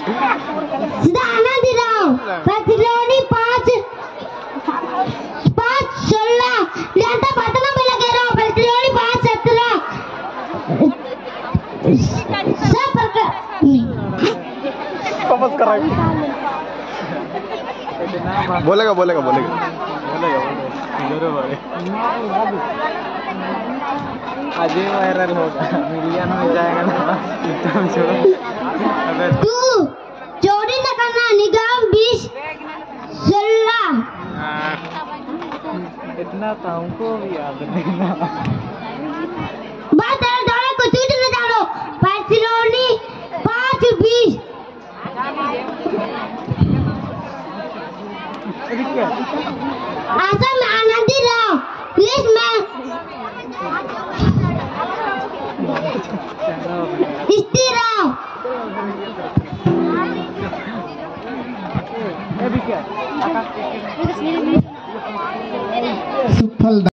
सुधा आनंदराव प्रतिलोनी 5-16 लियांता पतना में लगे रहो प्रतिलोनी 5-17 सब प्रकार समझ कर रहा बोलेगा बोलेगा बोलेगा आज वायरल होगा मिलियन में जाएगा ना तू चोरी न करना निगम 20-16 इतना था हमको भी याद नहीं ना बात दौड़े को छूट न जानो प्रतिलोनी 5-20 आसम आनंदी राव प्लीज मैं राव ये भी क्या